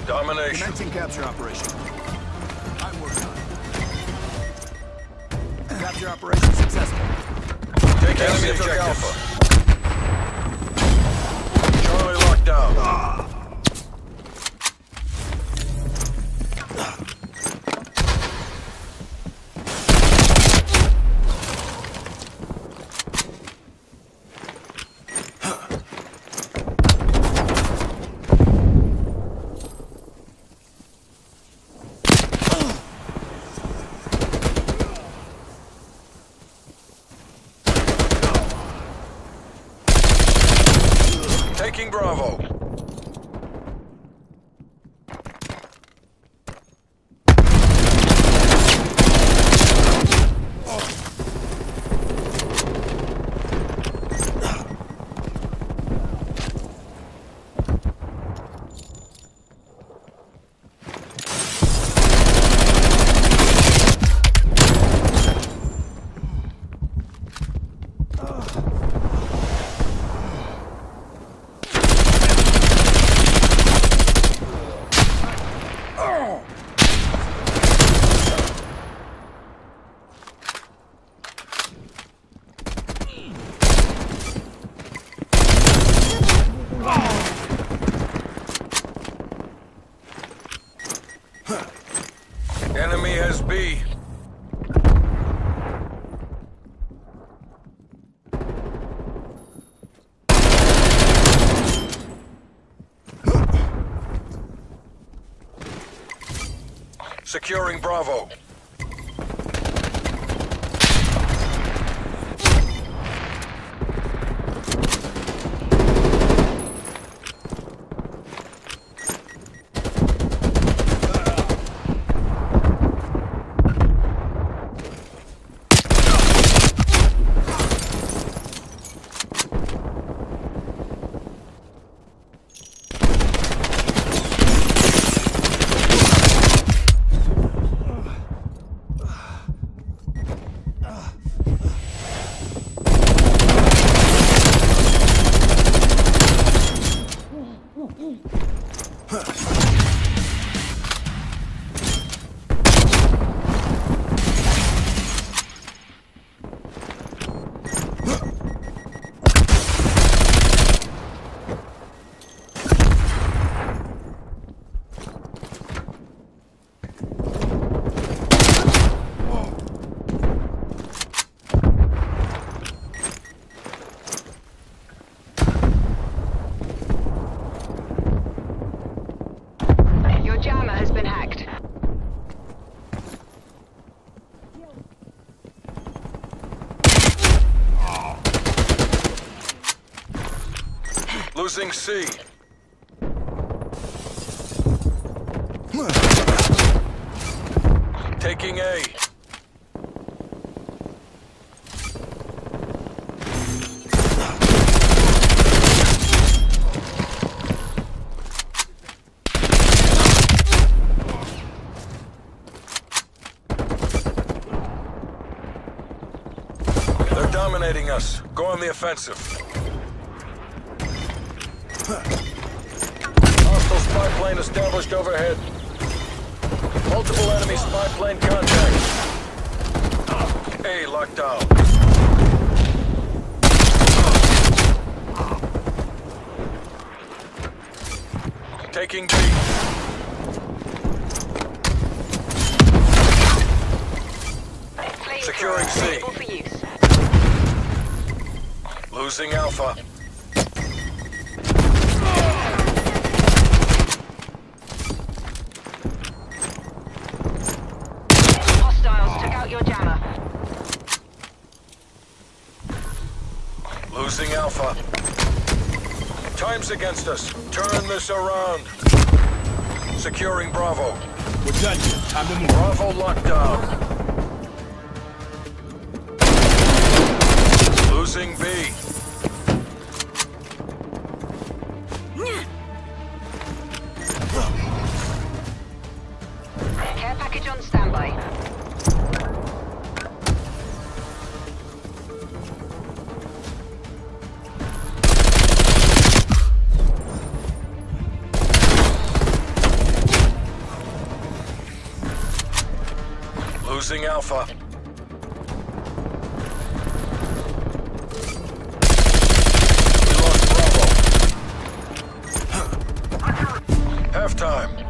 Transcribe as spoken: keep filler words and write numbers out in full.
Domination. Commencing capture operation. I'm working on it. Capture operation successful. Take enemy objective Alpha. Charlie locked down. Ah. Taking Bravo. Enemy has B. Securing Bravo. Losing C. Taking A. They're dominating us. Go on the offensive. Hostile spy plane established overhead. Multiple enemy spy plane contacts. A locked down. Taking B. Securing C. Losing Alpha. Your jammer. Losing Alpha. Time's against us. Turn this around. Securing Bravo. We're done here. Time to move. Bravo locked down. Losing B. Care package on standby. Losing Alpha. We lost Bravo. Halftime.